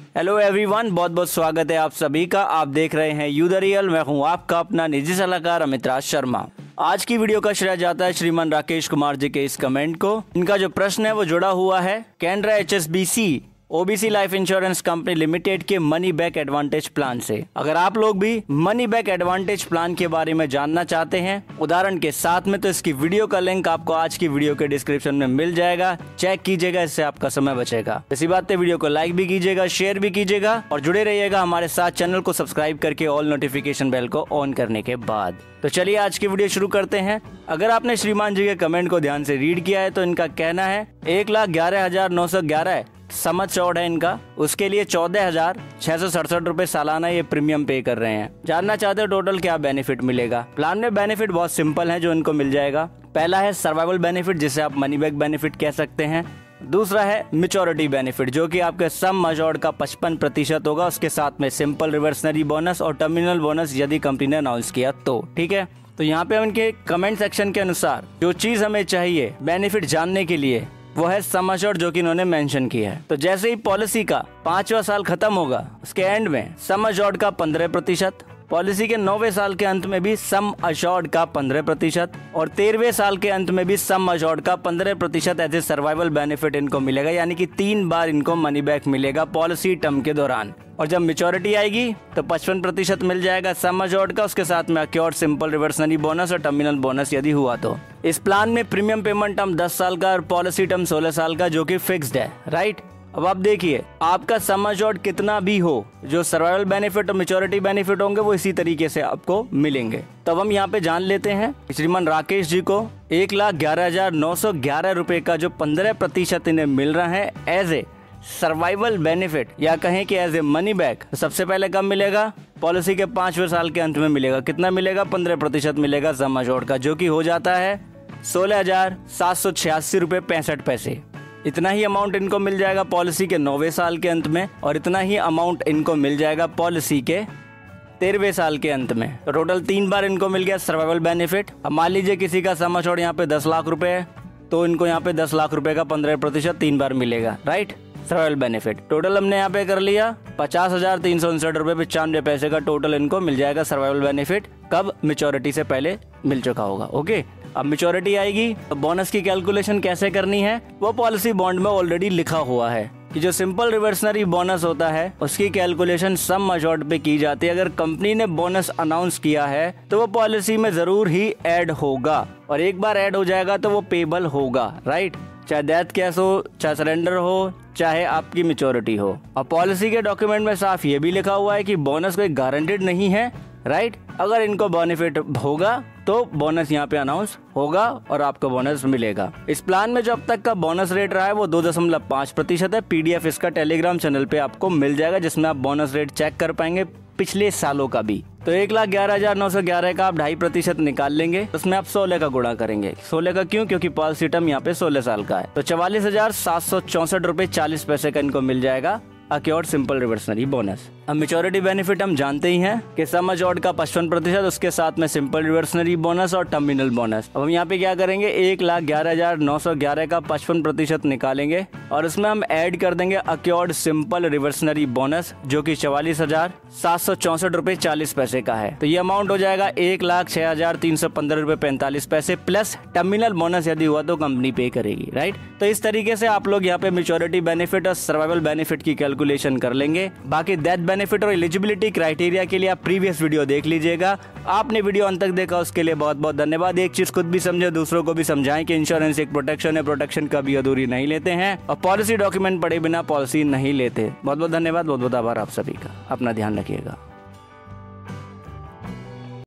Hello everyone, बहुत बहुत स्वागत है आप सभी का। आप देख रहे हैं यू द रियल। मैं हूं आपका अपना निजी सलाहकार अमित राज शर्मा। आज की वीडियो का श्रेय जाता है श्रीमान राकेश कुमार जी के इस कमेंट को। इनका जो प्रश्न है वो जुड़ा हुआ है Canara HSBC OBC life insurance company limited के मनी बैक एडवांटेज प्लान से। अगर आप लोग भी मनी बैक एडवांटेज प्लान के बारे में जानना चाहते हैं उदाहरण के साथ में, तो इसकी वीडियो का लिंक आपको आज की वीडियो के डिस्क्रिप्शन में मिल जाएगा। चेक कीजिएगा, इससे आपका समय बचेगा। इसी बात पे वीडियो को लाइक भी कीजिएगा, शेयर भी कीजिएगा और जुड़े रहिएगा हमारे साथ। चैनल को सब्सक्राइब करके ऑल नोटिफिकेशन बेल को ऑन करने के बाद तो चलिए आज की वीडियो शुरू करते हैं। अगर आपने श्रीमान जी के कमेंट को ध्यान से रीड किया है तो इनका कहना है 1,11,911 सम एश्योर्ड है इनका, उसके लिए 14,667 रुपए सालाना ये प्रीमियम पे कर रहे हैं। जानना चाहते हो टोटल क्या बेनिफिट मिलेगा। प्लान में बेनिफिट बहुत सिंपल है जो इनको मिल जाएगा। पहला है सर्वाइवल बेनिफिट, जिसे आप मनी बैक बेनिफिट कह सकते हैं। दूसरा है मैच्योरिटी बेनिफिट, जो कि आपके सम एश्योर्ड का 55% होगा। उसके साथ में सिंपल रिवर्सनरी बोनस और टर्मिनल बोनस यदि कंपनी ने अनाउंस किया तो ठीक है। तो यहाँ पे उनके कमेंट सेक्शन के अनुसार जो चीज हमें चाहिए बेनिफिट जानने के लिए वो है सम एश्योर्ड, जो कि इन्होंने मेंशन किया है। तो जैसे ही पॉलिसी का 5वां साल खत्म होगा उसके एंड में सम एश्योर्ड का 15%, पॉलिसी के 9वें साल के अंत में भी सम एश्योर्ड का 15% और 13वें साल के अंत में भी सम एश्योर्ड का 15% ऐसे सर्वाइवल बेनिफिट इनको मिलेगा। यानी कि 3 बार इनको मनी बैक मिलेगा पॉलिसी टर्म के दौरान। और जब मैच्योरिटी आएगी तो 55% मिल जाएगा सम एश्योर्ड का, उसके साथ में अक्योर्ड सिंपल रिवर्सनरी बोनस और टर्मिनल बोनस यदि हुआ तो। इस प्लान में प्रीमियम पेमेंट टर्म 10 साल का और पॉलिसी टर्म 16 साल का, जो कि फिक्स्ड है। राइट, अब आप देखिए आपका सम एश्योर्ड कितना भी हो, जो सर्वाइवल बेनिफिट और मैच्योरिटी बेनिफिट होंगे वो इसी तरीके से आपको मिलेंगे। तब हम यहाँ पे जान लेते हैं श्रीमान राकेश जी को 1,11,911 रुपए का जो 15% इन्हें मिल रहा है एज ए सर्वाइवल बेनिफिट या कहें कि एज ए मनी बैक। सबसे पहले कब मिलेगा? पॉलिसी के 5वें साल के अंत में मिलेगा। कितना मिलेगा? 15% मिलेगा सम एश्योर्ड का, जो कि हो जाता है 16,786 रुपए 65 पैसे। इतना ही अमाउंट इनको मिल जाएगा पॉलिसी के 9वें साल के अंत में और इतना ही अमाउंट इनको मिल जाएगा पॉलिसी के 13वें साल के अंत में। तो टोटल 3 बार इनको मिल गया सर्वाइवल बेनिफिट। अब मान लीजिए किसी का सम एश्योर्ड यहाँ पे 10 लाख रुपए है तो इनको यहाँ पे 10 लाख रुपए का 15% 3 बार मिलेगा। राइट, सर्वाइवल बेनिफिट टोटल हमने यहाँ पे कर लिया 50,359 रुपए 95 पैसे का टोटल इनको मिल जाएगा सर्वाइवल बेनिफिट। कब? मैच्योरिटी से पहले मिल चुका होगा। ओके, अब मैच्योरिटी आएगी तो बोनस की कैलकुलेशन कैसे करनी है वो पॉलिसी बॉन्ड में ऑलरेडी लिखा हुआ है कि जो सिंपल रिवर्सनरी बोनस होता है उसकी कैलकुलेशन सम एश्योर्ड पे की जाती है। अगर कंपनी ने बोनस अनाउंस किया है तो वो पॉलिसी में जरूर ही ऐड होगा और एक बार ऐड हो जाएगा तो वो पेबल होगा। राइट, चाहे डेथ केस हो, चाहे सरेंडर हो, चाहे आपकी मैच्योरिटी हो। और पॉलिसी के डॉक्यूमेंट में साफ ये भी लिखा हुआ है कि बोनस कोई गारंटेड नहीं है। राइट, अगर इनको बेनिफिट होगा तो बोनस यहाँ पे अनाउंस होगा और आपको बोनस मिलेगा। इस प्लान में जो अब तक का बोनस रेट रहा है वो 2.5% है। PDF इसका टेलीग्राम चैनल पे आपको मिल जाएगा, जिसमें आप बोनस रेट चेक कर पाएंगे पिछले सालों का भी। तो 1,11,911 का आप 2.5% निकाल लेंगे, उसमें आप 16 का गुणा करेंगे। 16 का क्यों? क्योंकि पॉलिसी टर्म यहाँ पे 16 साल का है। तो 44,764 रुपए 40 पैसे का इनको मिल जाएगा अक्योर्ड सिंपल रिवर्सनरी बोनस। अब मैच्योरिटी बेनिफिट हम जानते ही हैं कि सम एश्योर्ड का 55%, उसके साथ में सिंपल रिवर्सनरी बोनस और टर्मिनल बोनस। अब हम यहाँ पे क्या करेंगे 1,11,911 का 55% निकालेंगे और उसमें हम ऐड कर देंगे अक्योर्ड सिंपल रिवर्सनरी बोनस, जो कि 44,764 रुपए 40 पैसे का है। तो ये अमाउंट हो जाएगा 1,06,315 रुपए 45 पैसे प्लस टर्मिनल बोनस यदि हुआ तो कंपनी पे करेगी। राइट, तो इस तरीके से आप लोग यहाँ पे मैच्योरिटी बेनिफिट और सर्वाइवल बेनिफिट की कैलकुलेशन कर लेंगे। बाकी डेथ बेनिफिट और एलिजिबिलिटी क्राइटेरिया के लिए आप प्रीवियस वीडियो देख लीजिएगा। आपने वीडियो अंत तक देखा उसके लिए बहुत बहुत धन्यवाद। एक चीज खुद भी समझे, दूसरों को भी समझाएं कि इंश्योरेंस एक प्रोटेक्शन है, प्रोटेक्शन कभी अधूरी नहीं लेते हैं और पॉलिसी डॉक्यूमेंट पढ़े बिना पॉलिसी नहीं लेते। बहुत बहुत धन्यवाद, बहुत बहुत आभार आप सभी का। अपना ध्यान रखिएगा।